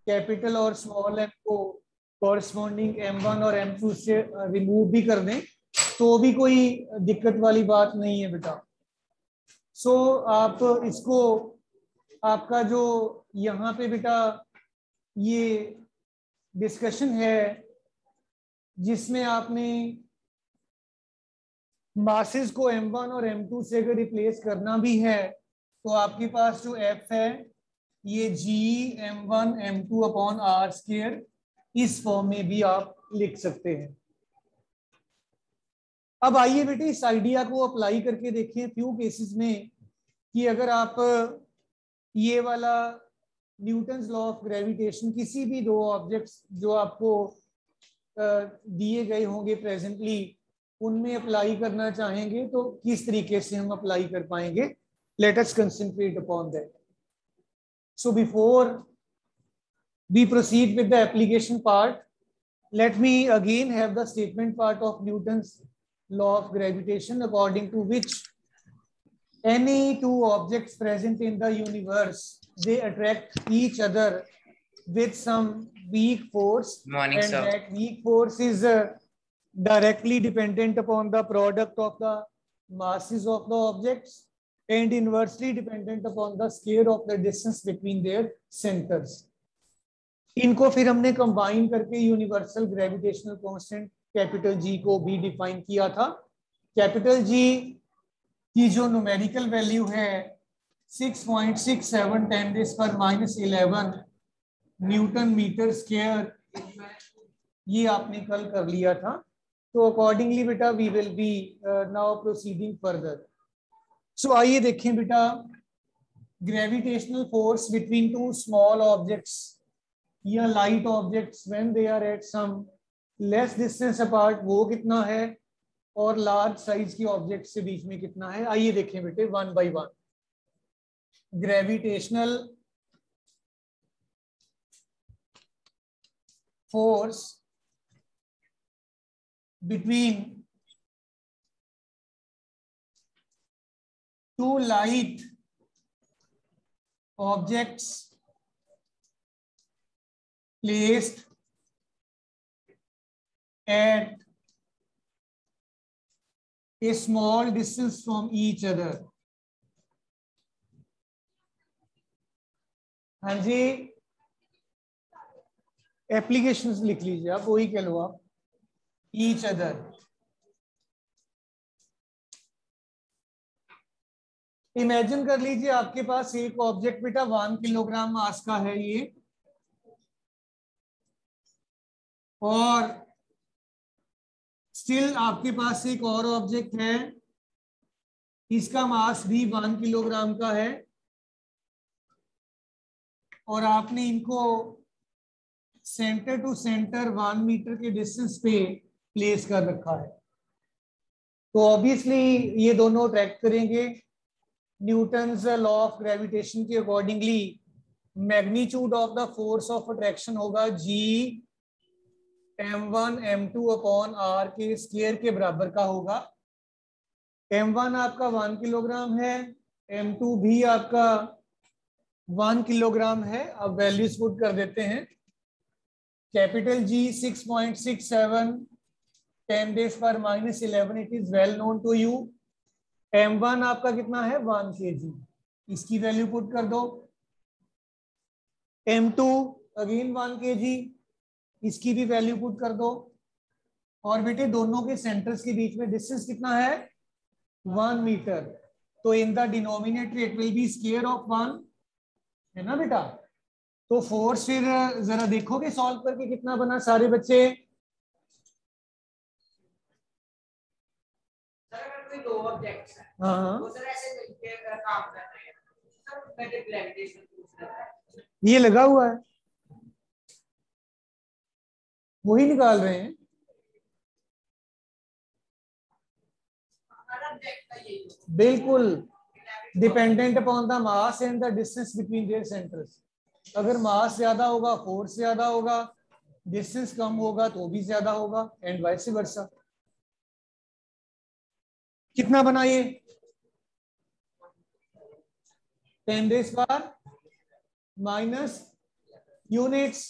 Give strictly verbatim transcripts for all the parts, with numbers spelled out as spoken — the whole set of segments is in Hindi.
कैपिटल और स्मॉल एम को कॉरस्पॉन्डिंग एम वन और एम टू से रिमूव भी कर दें तो भी कोई दिक्कत वाली बात नहीं है बेटा। सो so, आप इसको आपका जो यहाँ पे बेटा ये डिस्कशन है जिसमें आपने मासेस को एम वन और एम टू से अगर रिप्लेस करना भी है तो आपके पास जो एफ है ये G M one M two upon R square इस फॉर्म में भी आप लिख सकते हैं। अब आइए बेटे इस आइडिया को अप्लाई करके देखें फ्यू केसेस में कि अगर आप ये वाला न्यूटन्स लॉ ऑफ ग्रेविटेशन किसी भी दो ऑब्जेक्ट्स जो आपको दिए गए होंगे प्रेजेंटली उनमें अप्लाई करना चाहेंगे तो किस तरीके से हम अप्लाई कर पाएंगे। Let us concentrate upon that. So before we proceed with the application part, let me again have the statement part of Newton's law of gravitation, according to which any two objects present in the universe, they attract each other with some weak force. Morning, and sir. That weak force is uh, directly dependent upon the product of the masses of the objects and inversely dependent upon the square of the distance between their centers. इनको फिर हमने कंबाइन करके universal gravitational constant capital G को भी डिफाइन किया था। कैपिटल जी की जो न्यूमेरिकल वैल्यू है six point six seven ten raise पर minus eleven newton metre square, ये आपने कल कर लिया था। तो अकॉर्डिंगली बेटा we will be now proceeding further. So आइए देखें बेटा gravitational force between two small objects या light objects when they are at some less distance apart वो कितना है और लार्ज साइज की ऑब्जेक्ट्स के बीच में कितना है। आइए देखें बेटे one by one. Gravitational force between two light objects placed at a small distance from each other। हाँ जी, एप्लीकेशंस लिख लीजिए आप, वही कह लो आप। each other, इमेजिन कर लीजिए आपके पास एक ऑब्जेक्ट बेटा वन किलोग्राम मास का है ये, और स्टिल आपके पास एक और ऑब्जेक्ट है इसका मास भी वन किलोग्राम का है और आपने इनको centre to centre one metre के डिस्टेंस पे प्लेस कर रखा है। तो ऑब्वियसली ये दोनों अट्रैक्ट करेंगे। न्यूटन्स लॉ ऑफ ग्रेविटेशन के accordingly magnitude of the force of attraction होगा G M one M two upon R के स्क्वायर के बराबर का होगा। एम वन आपका वन किलोग्राम है, एम टू भी आपका वन किलोग्राम है। अब वैल्यूज पुट कर देते हैं। Capital G six point six seven ten raise पर minus eleven, it is well known to you. M one आपका कितना है वन के जी, इसकी वैल्यू पुट कर दो। एम टू अगेन वन के जी, इसकी भी वैल्यू पुट कर दो। और बेटे दोनों के सेंटर्स के बीच में डिस्टेंस कितना है वन मीटर। तो in the denominator it will be square of one, है ना बेटा। तो फोर्स फिर जरा देखोगे सॉल्व करके कितना बना सारे बच्चे। हाँ ये लगा हुआ है, वही निकाल रहे हैं। बिल्कुल dependent upon the mass and the distance between their centres. अगर मास ज्यादा होगा फोर्स ज्यादा होगा, डिस्टेंस कम होगा तो भी ज्यादा होगा, एंड वाइस वर्सा। कितना बना ये टेन रेज़ पर माइनस यूनिट्स,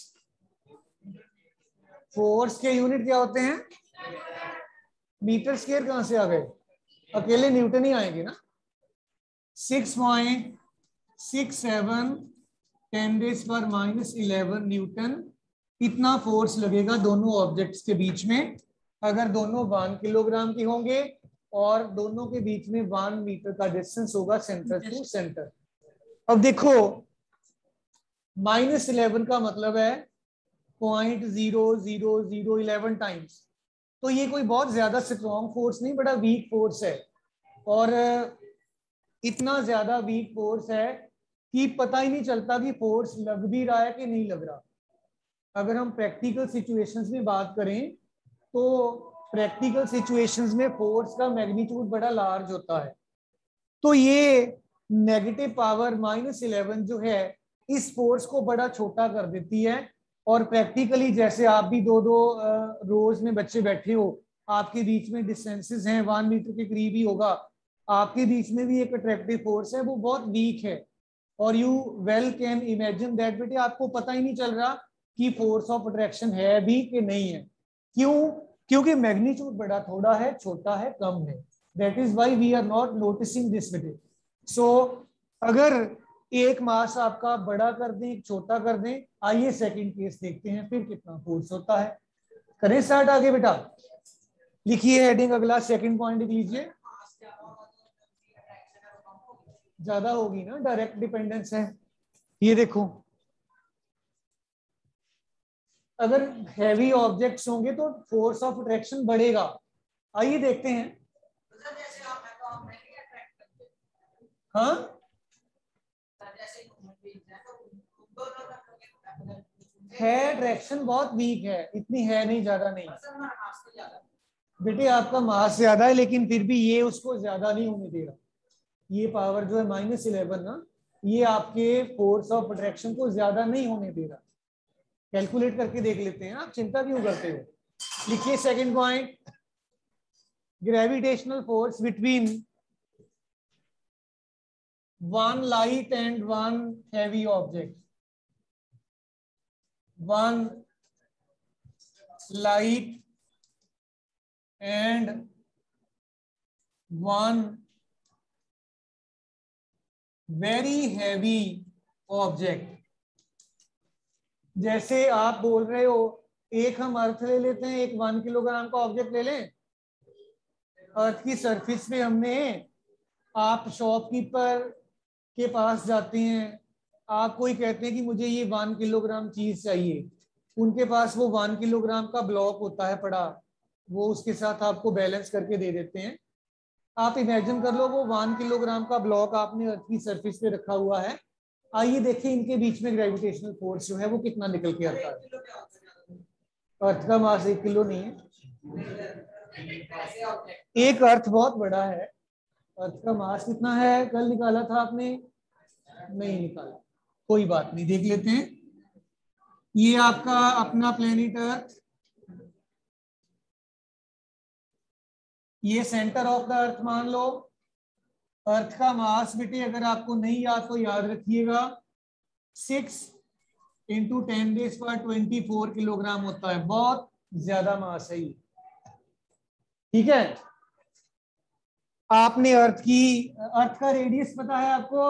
फोर्स के यूनिट क्या होते हैं? मीटर स्क्वायर कहां से आ गए? अकेले न्यूटन ही आएंगे ना। Six point six seven ten raise पर माइनस इलेवन न्यूटन, इतना फोर्स लगेगा दोनों ऑब्जेक्ट्स के बीच में अगर दोनों वन किलोग्राम की होंगे और दोनों के बीच में वन मीटर का डिस्टेंस होगा सेंटर टू सेंटर। अब देखो माइनस इलेवन का मतलब है point zero zero zero eleven times, तो ये कोई बहुत ज्यादा स्ट्रॉन्ग फोर्स नहीं, बड़ा वीक फोर्स है। और इतना ज्यादा वीक फोर्स है कि पता ही नहीं चलता कि फोर्स लग भी रहा है कि नहीं लग रहा। अगर हम प्रैक्टिकल सिचुएशंस में बात करें तो प्रैक्टिकल सिचुएशंस में फोर्स का मैग्नीट्यूड बड़ा लार्ज होता है। तो ये नेगेटिव पावर माइनस इलेवन जो है इस फोर्स को बड़ा छोटा कर देती है। और प्रैक्टिकली जैसे आप भी दो दो रोज में बच्चे बैठे हो, आपके बीच में डिस्टेंसेस हैं वन मीटर के करीब ही होगा, आपके बीच में भी एक अट्रैक्टिव फोर्स है, वो बहुत वीक है। और you well can imagine that बेटे आपको पता ही नहीं चल रहा कि फोर्स ऑफ अट्रैक्शन है भी कि नहीं है। क्यों? क्योंकि मैग्नीट्यूड बड़ा थोड़ा है, छोटा है, कम है। That is why we are not noticing this बेटे। सो अगर एक मास आपका बड़ा कर दें, एक छोटा कर दें, आइए सेकंड केस देखते हैं फिर कितना फोर्स होता है। करें स्टार्ट आगे बेटा, लिखिए हेडिंग अगला सेकंड पॉइंट लिख लीजिए। ज्यादा होगी ना, डायरेक्ट डिपेंडेंस है। ये देखो अगर हैवी ऑब्जेक्ट्स होंगे तो फोर्स ऑफ अट्रैक्शन बढ़ेगा। आइए देखते हैं। हाँ है, अट्रैक्शन बहुत वीक है, इतनी है नहीं, ज्यादा नहीं बेटे। आपका मास ज्यादा है लेकिन फिर भी ये उसको ज्यादा नहीं होने दे रहा। ये पावर जो है माइनस इलेवन ना, ये आपके फोर्स ऑफ अट्रैक्शन को ज्यादा नहीं होने दे रहा। कैलकुलेट करके देख लेते हैं, आप चिंता क्यों करते हो। लिखिए second point, gravitational force between one light and one heavy object. One light and one very heavy object. जैसे आप बोल रहे हो एक हम अर्थ ले लेते हैं, एक वन किलोग्राम का ऑब्जेक्ट ले लें, अर्थ की सरफेस पे हमने, आप शॉपकीपर के पास जाते हैं, आप कोई कहते हैं कि मुझे ये वन किलोग्राम चीज चाहिए, उनके पास वो वन किलोग्राम का ब्लॉक होता है पड़ा, वो उसके साथ आपको बैलेंस करके दे देते हैं। आप इमेजिन कर लो वो वन किलोग्राम का ब्लॉक आपने अर्थ की सरफेस पे रखा हुआ है। आइए देखिए इनके बीच में ग्रेविटेशनल फोर्स जो है वो कितना निकल के आता है। अर्थ का मास एक किलो नहीं है, एक अर्थ बहुत बड़ा है। अर्थ का मास कितना है कल निकाला था आपने? नहीं निकाला, कोई बात नहीं, देख लेते हैं। ये आपका अपना प्लेनेट अर्थ, ये सेंटर ऑफ द अर्थ मान लो। अर्थ का मास बेटे अगर आपको नहीं याद तो याद रखिएगा, सिक्स इंटू टेन डेज पर ट्वेंटी फोर किलोग्राम होता है, बहुत ज्यादा मास है ये। ठीक है, आपने अर्थ की, अर्थ का रेडियस पता है आपको?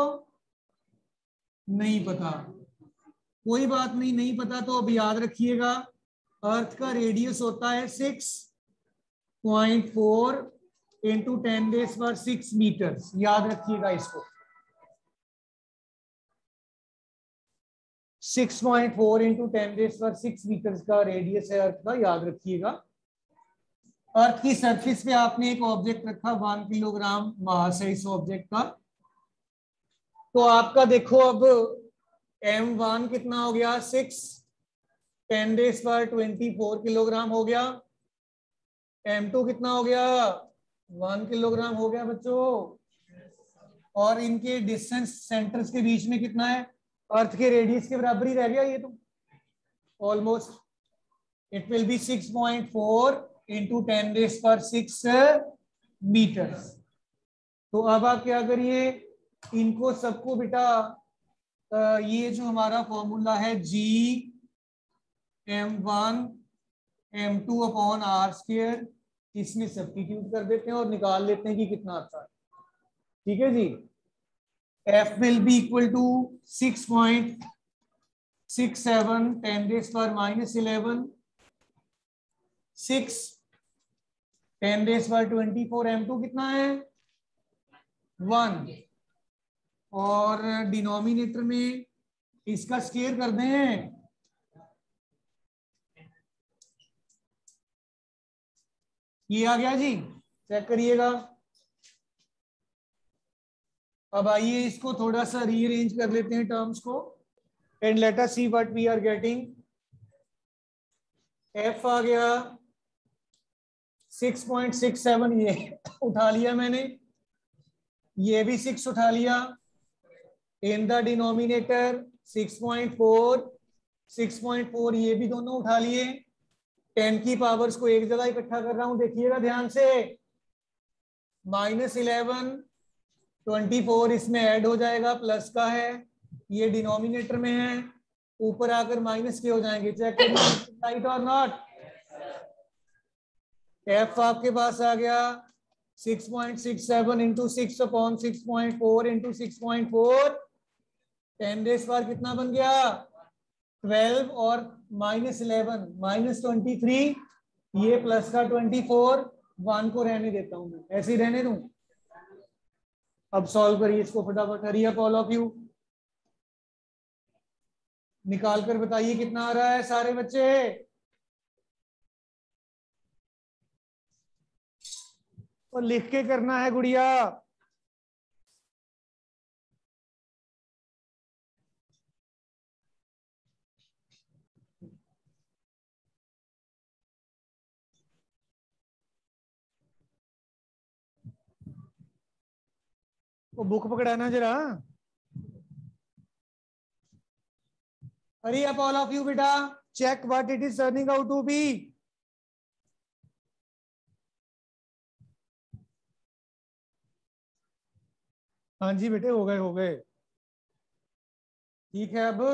नहीं पता, कोई बात नहीं, नहीं पता तो अब याद रखिएगा, अर्थ का रेडियस होता है six point four into ten raise पर सिक्स मीटर। याद रखिएगा इसको, six point four into ten raise पर सिक्स मीटर का रेडियस है अर्थ का, याद रखिएगा। अर्थ की सरफेस पे आपने एक ऑब्जेक्ट रखा, वन किलोग्राम मास है इस ऑब्जेक्ट का। तो आपका देखो अब एम वन कितना हो गया, सिक्स, टेन डेज पर ट्वेंटी फोर किलोग्राम हो गया। एम टू कितना हो गया, वन किलोग्राम हो गया बच्चों। और इनके डिस्टेंस सेंटर्स के बीच में कितना है, अर्थ के रेडियस के बराबर ही रह गया ये तो almost. It will be six point four into ten raise पर सिक्स मीटर। तो अब आप क्या करिए, इनको सबको बेटा, ये जो हमारा फॉर्मूला है G M one M two upon R square, इसमें सब्स्टिट्यूट कर देते हैं और निकाल लेते हैं कि कितना आता है। ठीक है जी। F will be equal to six point six seven ten raise power minus eleven, six ten raise power twenty four, M two कितना है वन, और डिनोमिनेटर में इसका स्क्वायर कर दें, ये आ गया जी, चेक करिएगा। अब आइए इसको थोड़ा सा रीअरेंज कर लेते हैं टर्म्स को, and let us see what we are getting. F आ गया सिक्स पॉइंट सिक्स सेवन, ये उठा लिया मैंने, ये भी सिक्स उठा लिया, in the denominator six point four, six point four ये भी दोनों उठा लिए, टेन की पावर्स को एक जगह इकट्ठा कर रहा हूं, देखिएगा ध्यान से, माइनस इलेवन, ट्वेंटी फोर इसमें ऐड हो जाएगा, प्लस का है, ये डिनोमिनेटर में है, ऊपर आकर माइनस के हो जाएंगे, चेक करिए राइट और नॉट। एफ आपके पास आ गया six point six seven into six upon six point four into six point four, ten raise power कितना बन गया ट्वेल्व, और minus eleven minus twenty three, ये प्लस का ट्वेंटी फोर, वन को रहने देता हूं मैं, ऐसे ही रहने दूं। अब सॉल्व करिए इसको फटाफट, hurry up all of you, निकाल कर बताइए कितना आ रहा है सारे बच्चे। और लिख के करना है गुड़िया। वो बुक पकड़ाना जरा। Hurry up all of you बेटा, check what it is turning out to be. हाँ जी बेटे, हो गए हो गए, ठीक है। अब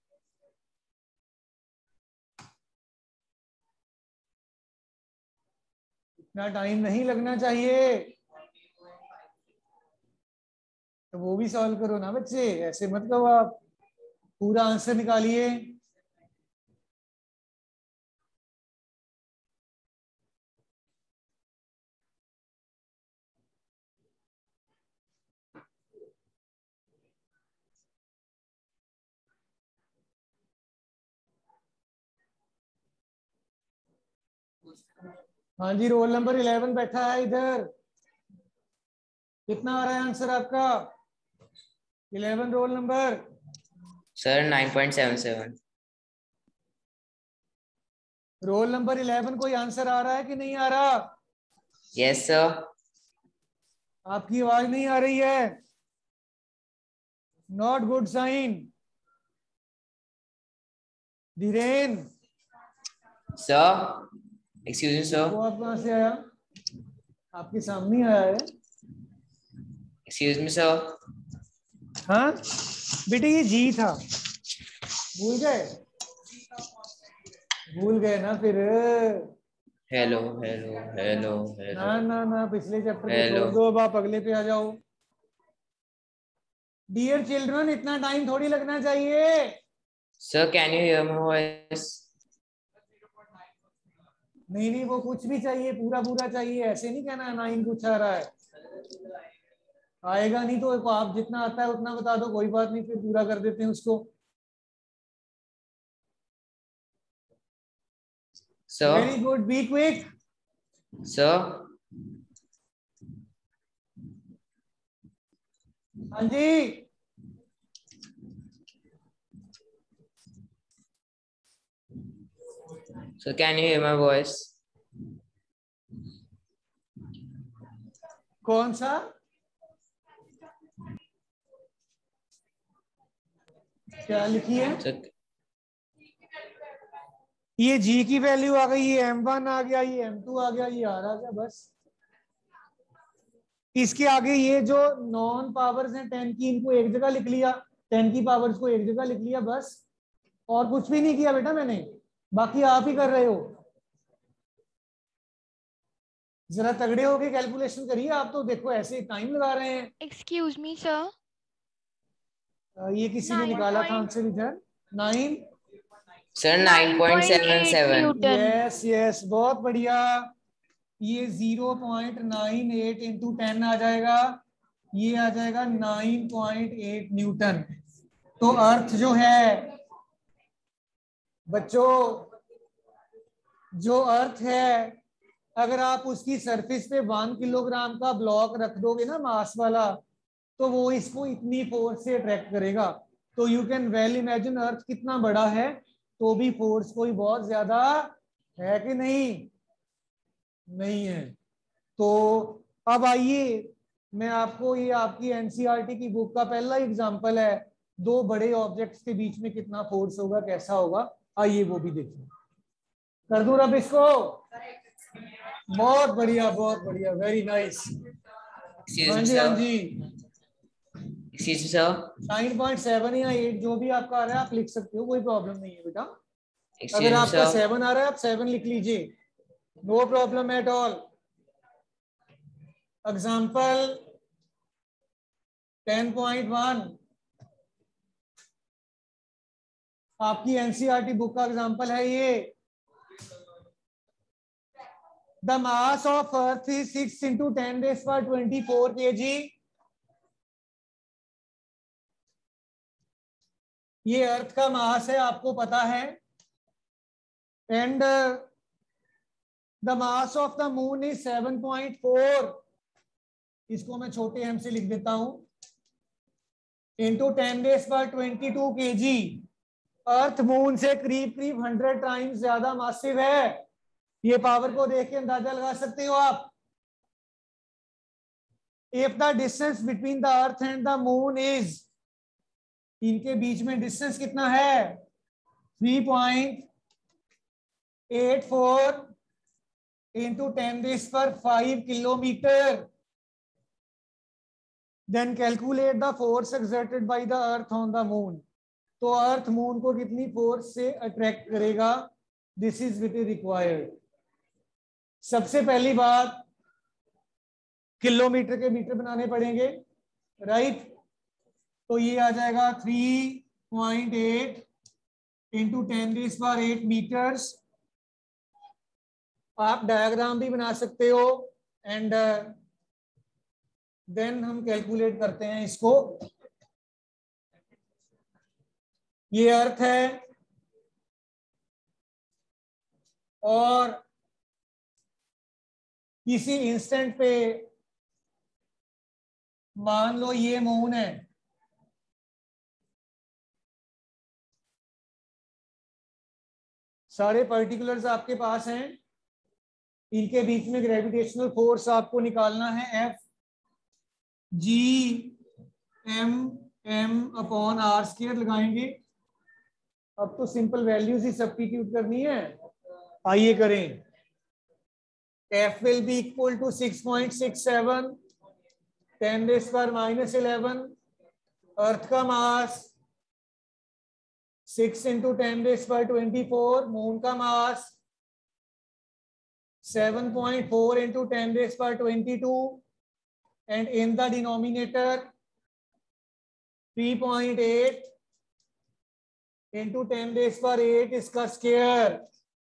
इतना टाइम नहीं लगना चाहिए, तो वो भी सॉल्व करो ना बच्चे, ऐसे मत करो आप, पूरा आंसर निकालिए। हाँ जी, रोल नंबर इलेवन बैठा है इधर, कितना आ रहा है आंसर आपका? Eleven roll number. Sir nine point seven seven. Roll number eleven, कोई आंसर आ रहा है कि नहीं आ रहा? Yes sir. आपकी आवाज नहीं आ रही है, not good sign. Dhiren sir, excuse me sir. वो आप कहां से आया? आपके सामने आया है। Excuse me sir. हाँ बेटे, ये जी था, भूल गए? भूल गए ना फिर? Hello hello hello hello. ना ना ना, पिछले चैप्टर को हेलो। छोड़ दो, अब आप अगले पे आ जाओ। डियर चिल्ड्रन, इतना टाइम थोड़ी लगना चाहिए। Sir can you hear my voice? नहीं नहीं, वो कुछ भी चाहिए, पूरा पूरा चाहिए, ऐसे नहीं कहना नाइन कुछ आ रहा है। आएगा नहीं तो आप जितना आता है उतना बता दो, कोई बात नहीं, फिर पूरा कर देते हैं उसको। Sir. Very good, be quick. Sir. हाँ जी, sir can you hear my voice? कौन सा? क्या लिखी है? सर ये जी की वैल्यू आ गई, ये एम वन आ गया, ये एम टू आ गया, ये आ रहा गया, बस। इसके आगे ये जो नॉन पावर्स हैं टेन की, इनको एक जगह लिख लिया, टेन की पावर्स को एक जगह लिख लिया, बस, और कुछ भी नहीं किया बेटा मैंने। बाकी आप ही कर रहे हो, जरा तगड़े होके कैलकुलेशन करिए। आप तो देखो ऐसे टाइम लगा रहे हैं। एक्सक्यूज मी सर, ये किसी ने निकाला था आंसर इधर। Nine sir nine point seven seven. Newton. Yes yes, बहुत बढ़िया। ये zero point nine eight into ten आ जाएगा, ये आ जाएगा नाइन पॉइंट एट न्यूटन। तो अर्थ जो है बच्चों, जो अर्थ है, अगर आप उसकी सरफेस पे वन किलोग्राम का ब्लॉक रख दोगे ना मास वाला, तो वो इसको इतनी फोर्स से अट्रैक्ट करेगा। तो you can well imagine earth कितना बड़ा है, तो भी फोर्स कोई बहुत ज्यादा है कि नहीं? नहीं है। तो अब आइए, मैं आपको, ये आपकी एनसीईआरटी की बुक का पहला एग्जांपल है, दो बड़े ऑब्जेक्ट्स के बीच में कितना फोर्स होगा, कैसा होगा, आइए वो भी देखिए। कर दूं रब इसको? बहुत बढ़िया, बहुत बढ़िया, वेरी नाइस। हाँ जी, हाँ जी। नाइन पॉइंट सेवन या एट जो भी आपका आ रहा है आप लिख सकते हो, कोई प्रॉब्लम नहीं है बेटा। अगर आपका सेवन आ रहा है आप सेवन लिख लीजिए, no problem at all. Example ten point one, आपकी एनसीईआरटी बुक का एग्जाम्पल है ये। The mass of earth is six into ten raise पर ट्वेंटी फोर के जी। ये अर्थ का मास है, आपको पता है। And the mass of the moon is seven point four, इसको मैं छोटे एम से लिख देता हूं, इंटू टेन रेज पर twenty two K G. Earth moon से करीब करीब हंड्रेड टाइम्स ज्यादा मासिव है। ये पावर को देख के अंदाजा लगा सकते हो आप। If the distance between the earth and the moon is, इनके बीच में डिस्टेंस कितना है? Three point eight four into ten raise पर five kilometre. Then calculate the force exerted by the earth on the moon. तो अर्थ मून को कितनी फोर्स से अट्रैक्ट करेगा? This is what required. सबसे पहली बात, किलोमीटर के मीटर बनाने पड़ेंगे, राइट? तो ये आ जाएगा three point eight into ten raise पर एट मीटर्स। आप डायग्राम भी बना सकते हो एंड देन हम कैलकुलेट करते हैं इसको। ये अर्थ है और किसी इंस्टेंट पे मान लो ये मून है, सारे पर्टिकुलर्स आपके पास हैं, इनके बीच में ग्रेविटेशनल फोर्स आपको निकालना है। F G M M upon R square लगाएंगे। अब तो सिंपल वैल्यूज ही सब्स्टिट्यूट करनी है, आइए करें। F will be equal to six point six seven, ten raised पर minus eleven। अर्थ का mass six into ten raise पर ट्वेंटी फोर, मून का mass seven point four into ten raise पर twenty two, and in the denominator three point eight into ten raise पर एट इसका स्क्वायर।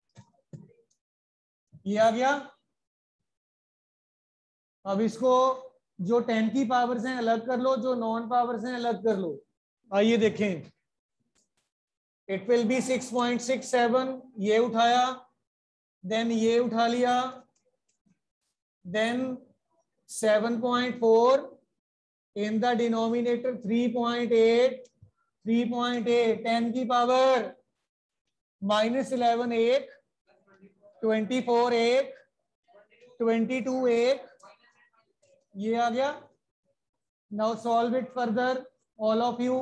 ये आ गया। अब इसको जो टेन की पावर्स हैं अलग कर लो, जो नॉन पावर्स हैं अलग कर लो। आइए देखें, it will be six point six seven, ये उठाया, देन ये उठा लिया, then seven point four in the denominator three point eight, three point eight ten की पावर माइनस इलेवन एक, ट्वेंटी फोर एक, ट्वेंटी टू एक, ये आ गया। Now solve it further all of you.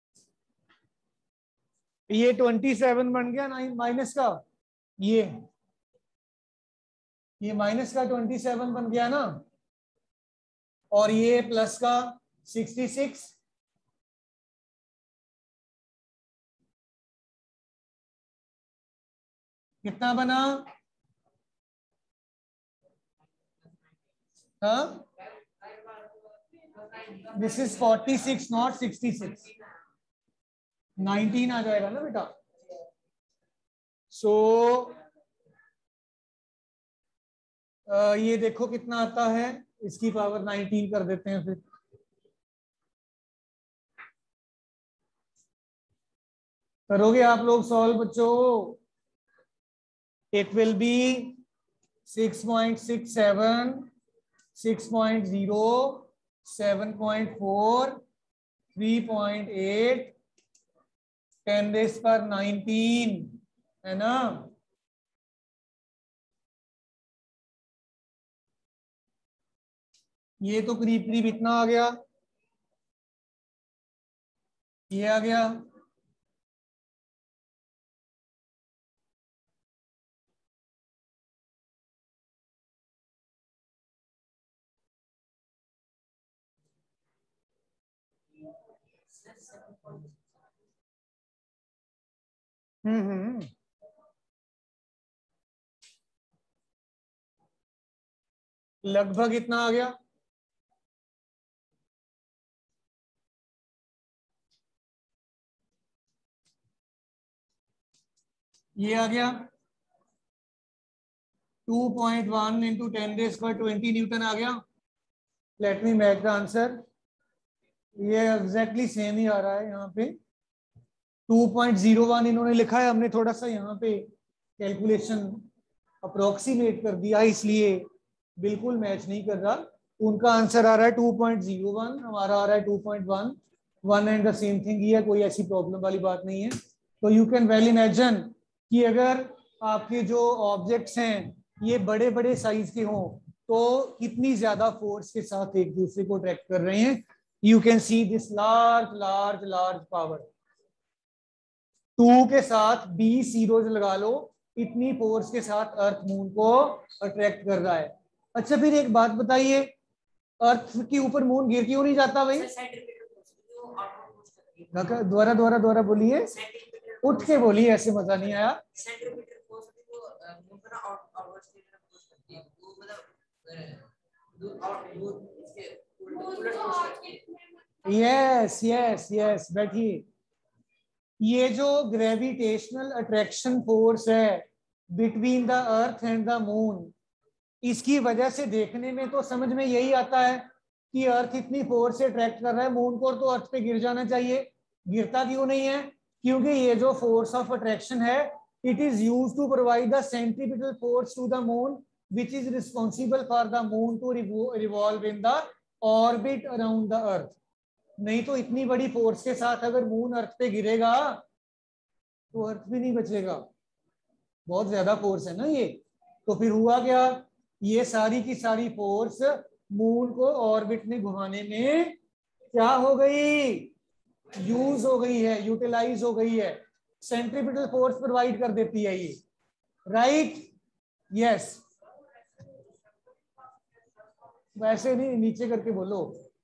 ये ट्वेंटी सेवन बन गया नाइन माइनस का, ये ये माइनस का ट्वेंटी सेवन बन गया ना, और ये प्लस का सिक्सटी सिक्स, कितना बना? हाँ, this is forty six not sixty six, nineteen आ जाएगा ना बेटा। सो so, uh, ये देखो कितना आता है, इसकी पावर नाइनटीन कर देते हैं फिर। करोगे आप लोग सॉल्व बच्चों? It will be six point six seven, six point zero, seven point four, three point eight, ten raise पर नाइनटीन, है ना? ये तो करीब करीब इतना आ गया, ये आ गया, हम्म हम्म लगभग इतना आ गया। ये आ गया two point one into ten raise पर ट्वेंटी न्यूटन आ गया। Let me make the answer. ये एग्जैक्टली सेम ही आ रहा है यहाँ पे, टू पॉइंट जीरो वन इन्होंने लिखा है, हमने थोड़ा सा यहाँ पे कैलकुलेशन अप्रोक्सीमेट कर दिया, इसलिए बिल्कुल मैच नहीं कर रहा। उनका आंसर आ रहा है टू पॉइंट जीरो वन, हमारा आ रहा है two point one, one and the same thing ही है, कोई ऐसी प्रॉब्लम वाली बात नहीं है। तो यू कैन वेल इमेजिन कि अगर आपके जो ऑब्जेक्ट्स हैं ये बड़े बड़े साइज के हों तो कितनी ज्यादा फोर्स के साथ एक दूसरे को अट्रैक्ट कर रहे हैं। You can see this large large large power, two के साथ बीस जीरोज लगा लो, इतनी फोर्स के साथ अर्थ मून को अट्रैक्ट कर रहा है। अच्छा फिर एक बात बताइए, अर्थ के ऊपर मून गिर क्यों नहीं जाता भाई? दोबारा दोबारा दोबारा बोलिए, उठ के बोलिए, ऐसे मजा नहीं आया। यस यस यस, बैठिए। ये जो ग्रेविटेशनल अट्रैक्शन फोर्स है between the earth and the moon, इसकी वजह से देखने में तो समझ में यही आता है कि अर्थ इतनी फोर्स से अट्रैक्ट कर रहा है मून को, तो अर्थ पे गिर जाना चाहिए। गिरता क्यों नहीं है? क्योंकि ये जो फोर्स ऑफ अट्रैक्शन है, it is used to provide the centripetal force to the moon which is responsible for the moon to revolve in the orbit around the earth. नहीं तो इतनी बड़ी फोर्स के साथ अगर मून अर्थ पे गिरेगा तो अर्थ भी नहीं बचेगा, बहुत ज्यादा फोर्स है ना ये। तो फिर हुआ क्या, ये सारी की सारी फोर्स मून को ऑर्बिट में घुमाने में क्या हो गई? यूज हो गई है, यूटिलाइज हो गई है, सेंट्रीपिटल फोर्स प्रोवाइड कर देती है ये, राइट? यस, वैसे नहीं, नीचे करके बोलो।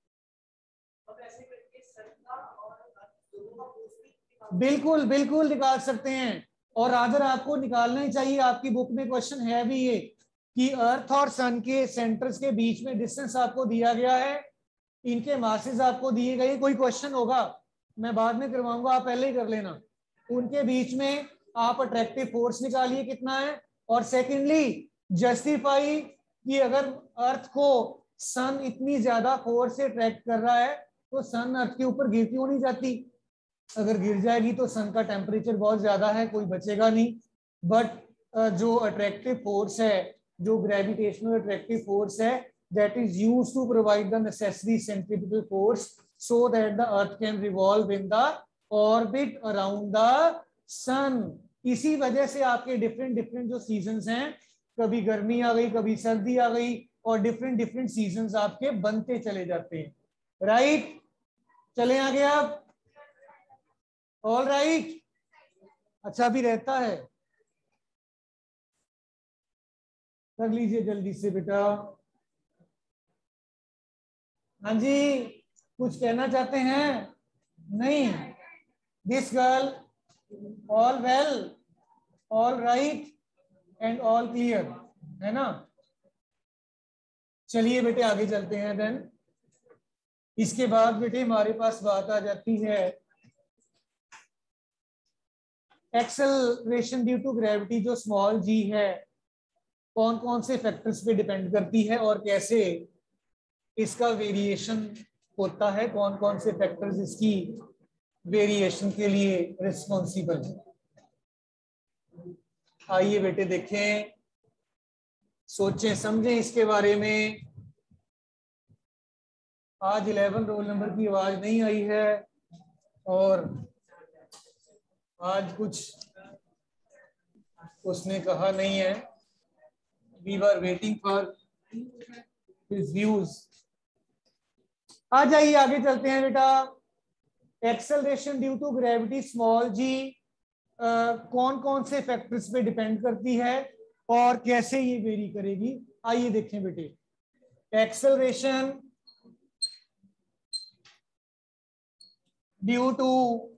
बिल्कुल बिल्कुल निकाल सकते हैं, और अगर आपको निकालना ही चाहिए, आपकी बुक में क्वेश्चन है भी ये कि अर्थ और सन के सेंटर्स के बीच में डिस्टेंस आपको दिया गया है, इनके मासेस आपको दिए गए। कोई क्वेश्चन होगा मैं बाद में करवाऊंगा, आप पहले ही कर लेना। उनके बीच में आप अट्रैक्टिव फोर्स निकालिए कितना है, और सेकेंडली जस्टिफाई कि अगर अर्थ को सन इतनी ज्यादा फोर्स से अट्रैक्ट कर रहा है तो सन अर्थ के ऊपर गिर क्यों नहीं जाती? अगर गिर जाएगी तो सन का टेम्परेचर बहुत ज्यादा है, कोई बचेगा नहीं। बट जो अट्रैक्टिव फोर्स है, जो ग्रेविटेशनल अट्रैक्टिव फोर्स है, that is used to provide the necessary centripetal force so that the earth can revolve in the orbit around the sun। इसी वजह से आपके डिफरेंट डिफरेंट जो सीजन्स हैं, कभी गर्मी आ गई, कभी सर्दी आ गई, और डिफरेंट डिफरेंट सीजन्स आपके बनते चले जाते हैं, राइट right? चले आगे आप, ऑल राइट right? अच्छा भी रहता है, कर लीजिए जल्दी से बेटा। हाँ जी, कुछ कहना चाहते हैं? नहीं। This girl, all well, all right and all clear, है ना? चलिए बेटे आगे चलते हैं। देन इसके बाद बेटे हमारे पास बात आ जाती है एक्सेलरेशन ड्यू टू ग्रेविटी, जो स्मॉल जी है, कौन कौन से फैक्टर्स पे डिपेंड करती है और कैसे इसका वेरिएशन होता है, कौन कौन से फैक्टर्स इसकी वेरिएशन के लिए रिस्पॉन्सिबल है। आइए बेटे देखें, सोचें समझें इसके बारे में। आज इलेवन रोल नंबर की आवाज नहीं आई है और आज कुछ उसने कहा नहीं है। We were waiting for his views. आ जाइए आगे चलते हैं बेटा। Acceleration due to gravity small G कौन कौन से फैक्टर्स पे डिपेंड करती है और कैसे ये वेरी करेगी, आइए देखें बेटे। Acceleration due to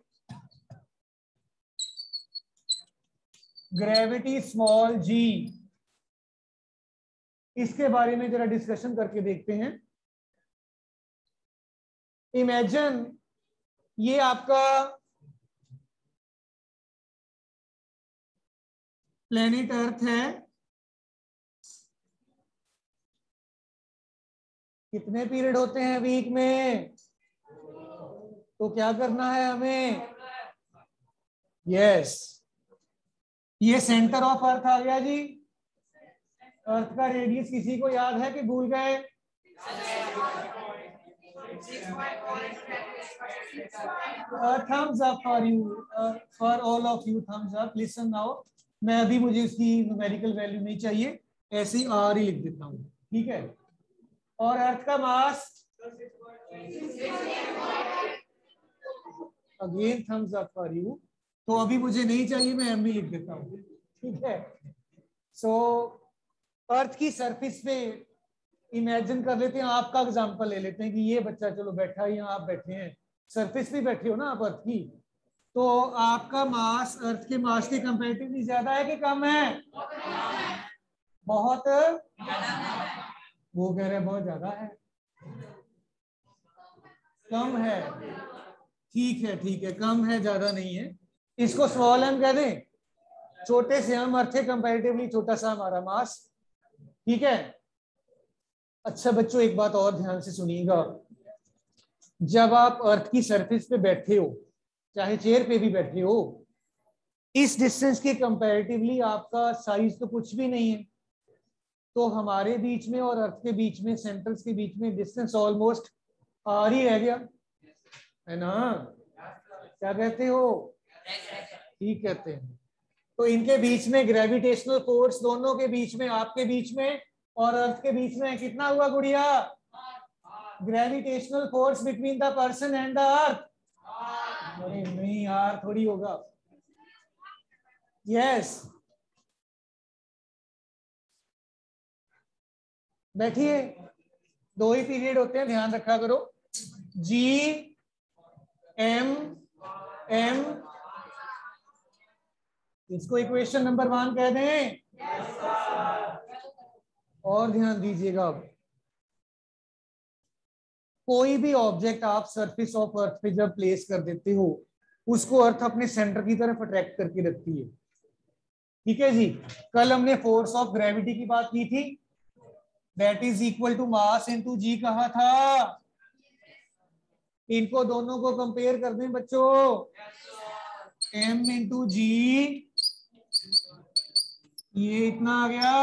gravity small G, इसके बारे में जरा डिस्कशन करके देखते हैं। इमेजिन ये आपका प्लेनेट अर्थ है। कितने पीरियड होते हैं वीक में? तो क्या करना है हमें? यस, ये सेंटर ऑफ अर्थ आ गया जी। अर्थ का रेडियस किसी को याद है कि भूल गए? Thumbs up for you, for all of you, thumbs up. Listen now, मैं अभी मुझे उसकी न्यूमेरिकल वैल्यू नहीं चाहिए, ऐसे ही आर ही लिख देता हूँ, ठीक है? और अर्थ का mass, again thumbs up for you. तो अभी मुझे नहीं चाहिए, मैं एम ही लिख देता हूँ, ठीक है? सो so, अर्थ की सरफेस पे इमेजिन कर लेते हैं, आपका एग्जांपल ले लेते हैं कि ये बच्चा चलो बैठा है, यहाँ आप बैठे हैं, सरफेस पे बैठे हो ना आप अर्थ की, तो आपका मास अर्थ के मास के कंपैरेटिवली ज्यादा है कि कम है? बहुत, वो कह रहे हैं बहुत ज्यादा है, कम है। ठीक है ठीक है, कम है, ज्यादा नहीं है। इसको स्मॉल एम कह दें, छोटे से हम अर्थ के कंपैरेटिवली छोटा सा हमारा मास, ठीक है? अच्छा बच्चों, एक बात और ध्यान से सुनिएगा। जब आप अर्थ की सरफेस पे बैठे हो, चाहे चेयर पे भी बैठे हो, इस डिस्टेंस के कंपैरेटिवली आपका साइज तो कुछ भी नहीं है, तो हमारे बीच में और अर्थ के बीच में, सेंटर्स के बीच में डिस्टेंस ऑलमोस्ट आर ही रह गया, है ना? क्या कहते हो? ठीक कहते हैं। तो इनके बीच में ग्रेविटेशनल फोर्स, दोनों के बीच में, आपके बीच में और अर्थ के बीच में कितना हुआ गुड़िया? Gravitational force between the person and the earth. अरे नहीं यार, थोड़ी होगा। यस, बैठिए, दो ही पीरियड होते हैं, ध्यान रखा करो। जी एम एम, इसको इक्वेशन नंबर वन कह दें। और ध्यान दीजिएगा, अब कोई भी ऑब्जेक्ट आप सरफेस ऑफ अर्थ पे जब प्लेस कर देते हो, उसको अर्थ अपने सेंटर की तरफ अट्रैक्ट करके रखती है, ठीक है जी? कल हमने फोर्स ऑफ ग्रेविटी की बात की थी, that is equal to mass into G कहा था। इनको दोनों को कंपेयर कर दें बच्चों, एम इंटू जी, ये इतना आ गया,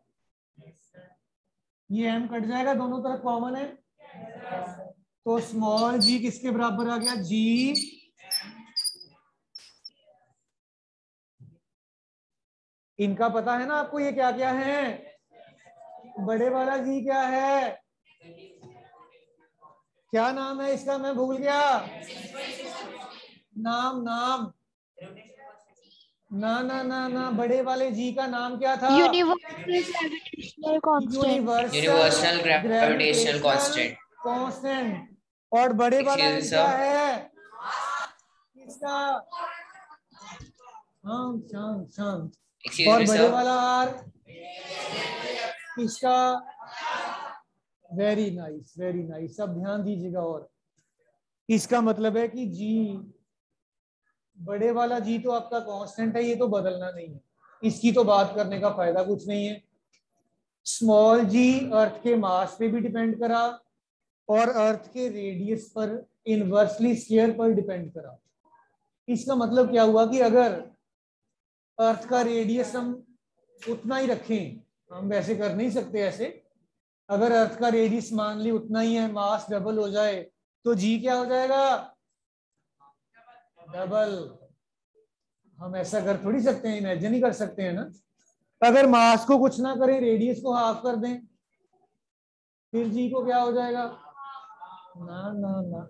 ये एम कट जाएगा, दोनों तरफ कॉमन है, तो स्मॉल जी किसके बराबर आ गया? जी इनका पता है ना आपको, ये क्या क्या है? बड़े वाला जी क्या है? क्या नाम है इसका, मैं भूल गया नाम, नाम ना ना ना ना, बड़े वाले जी का नाम क्या था? Universal gravitational constant. Universal gravitational constant. Constant. और बड़े वाला Excuse me, क्या sir. है इसका? शांत शांत शांत। Excuse और me, बड़े sir. वाला आर इसका? Very nice very nice. अब ध्यान दीजिएगा। और इसका मतलब है कि जी, बड़े वाला जी तो आपका कांस्टेंट है, ये तो बदलना नहीं है, इसकी तो बात करने का फायदा कुछ नहीं है। स्मॉल जी अर्थ के मास पे भी डिपेंड करा और अर्थ के रेडियस पर इनवर्सली स्क्वायर पर डिपेंड करा। इसका मतलब क्या हुआ कि अगर अर्थ का रेडियस हम उतना ही रखें, हम वैसे कर नहीं सकते ऐसे, अगर अर्थ का रेडियस मान ली उतना ही है, मास डबल हो जाए तो जी क्या हो जाएगा? डबल। हम ऐसा कर थोड़ी सकते हैं, इमेजिन ही कर सकते हैं ना। अगर मास को कुछ ना करें, रेडियस को हाफ कर दें, फिर जी को क्या हो जाएगा? ना ना ना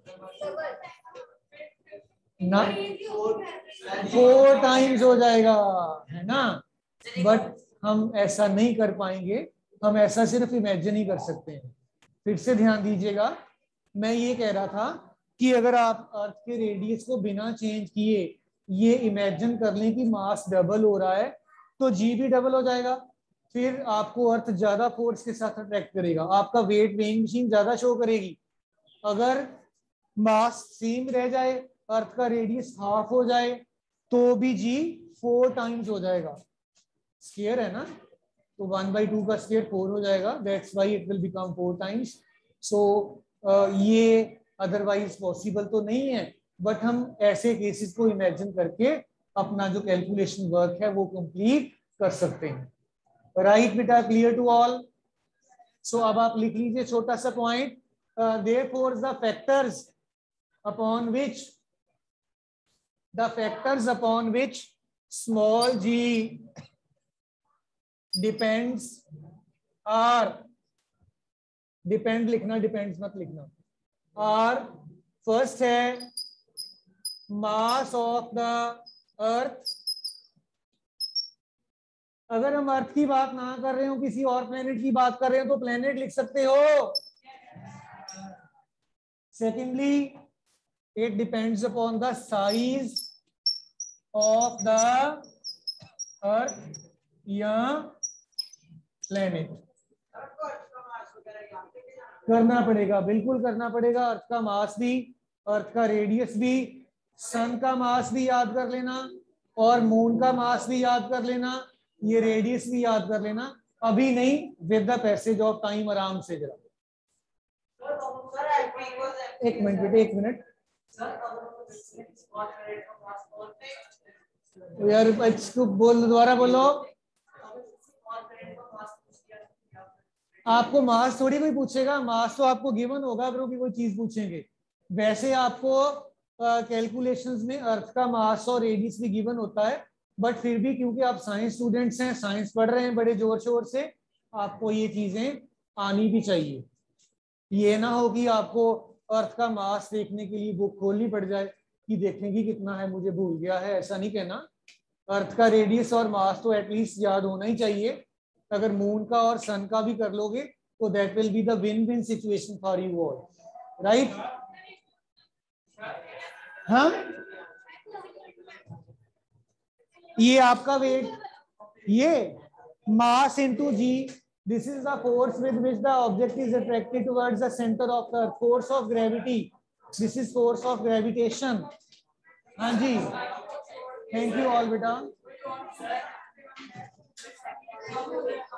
ना, फोर टाइम्स हो जाएगा, है ना। बट हम ऐसा नहीं कर पाएंगे, हम ऐसा सिर्फ इमेजिन ही कर सकते हैं। फिर से ध्यान दीजिएगा, मैं ये कह रहा था कि अगर आप अर्थ के रेडियस को बिना चेंज किए ये इमेजिन कर लें कि मास डबल हो रहा है, तो जी भी डबल हो जाएगा। फिर आपको अर्थ ज्यादा फोर्स के साथ अट्रैक्ट करेगा, आपका वेट वेइंग मशीन ज्यादा शो करेगी। अगर मास सेम रह जाए, अर्थ का रेडियस हाफ हो जाए, तो भी जी फोर टाइम्स हो जाएगा। स्क्वायर है ना, तो वन बाई टू का स्क्वायर फोर हो जाएगा, that's why it will become four times. So ये अदरवाइज पॉसिबल तो नहीं है, बट हम ऐसे केसेस को इमेजिन करके अपना जो कैलकुलेशन वर्क है वो कंप्लीट कर सकते हैं। राइट बेटा, क्लियर टू ऑल? सो अब आप लिख लीजिए छोटा सा point, therefore the factors upon which the factors upon which small g depends are, depend लिखना, depends मत लिखना, are first है mass of the earth। अगर हम अर्थ की बात ना कर रहे हो, किसी और प्लेनेट की बात कर रहे हो, तो प्लेनेट लिख सकते हो। Secondly, it depends upon the size of the earth या planet। करना पड़ेगा, बिल्कुल करना पड़ेगा। अर्थ का मास भी, अर्थ का रेडियस भी, सन का मास भी याद कर लेना और मून का मास भी याद कर लेना, ये रेडियस भी याद कर लेना। अभी नहीं, with the passage of time, आराम से जरा। एक मिनट बेटे, एक मिनट यार, अच्छी बोल, दोबारा बोलो। आपको मास थोड़ी कोई पूछेगा, मास तो आपको गिवन होगा अगर कोई चीज पूछेंगे। वैसे आपको कैलकुलेशंस uh, में अर्थ का मास और रेडियस भी गिवन होता है, बट फिर भी क्योंकि आप साइंस स्टूडेंट्स हैं, साइंस पढ़ रहे हैं बड़े जोर शोर से, आपको ये चीजें आनी भी चाहिए। ये ना हो कि आपको अर्थ का मास देखने के लिए बुक खोलनी पड़ जाए कि देखेंगे कितना है, मुझे भूल गया है, ऐसा नहीं कहना। अर्थ का रेडियस और मास तो एटलीस्ट याद होना ही चाहिए। अगर मून का और सन का भी कर लोगे तो that will be the win win situation for you all, right? हाँ, ये आपका वेट, ये mass into G, this is the force with which the object is attracted towards the center of the earth, force of gravity, this is force of gravitation। हाँ जी, थैंक यू ऑल बेटा।